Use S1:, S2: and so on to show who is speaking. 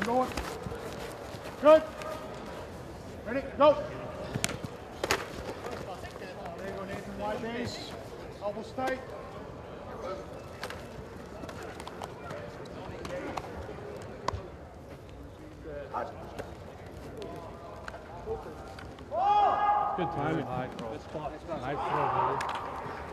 S1: going. Good. Ready, go. There you go, Nathan. Wide base. Elbows tight.
S2: Good timing. Good spot. Nice throw, buddy.